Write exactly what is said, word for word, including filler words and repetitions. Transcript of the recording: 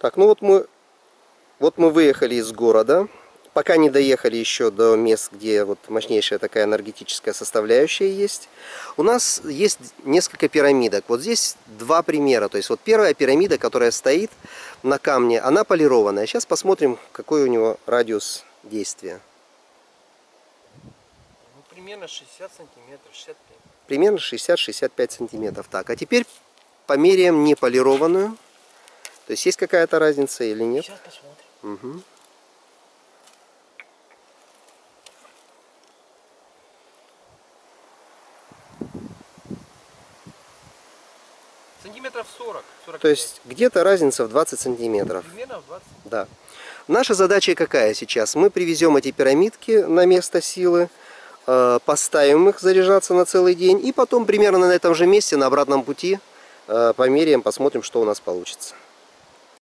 Так, ну вот мы, вот мы выехали из города. Пока не доехали еще до мест, где вот мощнейшая такая энергетическая составляющая есть. У нас есть несколько пирамидок. Вот здесь два примера. То есть вот первая пирамида, которая стоит на камне, она полированная. Сейчас посмотрим, какой у него радиус действия. Ну, примерно шестьдесят сантиметров, шестьдесят пять. Примерно шестьдесят-шестьдесят пять сантиметров. Так, а теперь померяем неполированную. То есть есть какая-то разница или нет? Сейчас посмотрим. Угу. Сантиметров сорок. сорок То пять. есть где-то разница в двадцать сантиметров. Примерно в двадцать. Да. Наша задача какая сейчас? Мы привезем эти пирамидки на место силы, поставим их заряжаться на целый день, и потом примерно на этом же месте, на обратном пути, померяем, посмотрим, что у нас получится.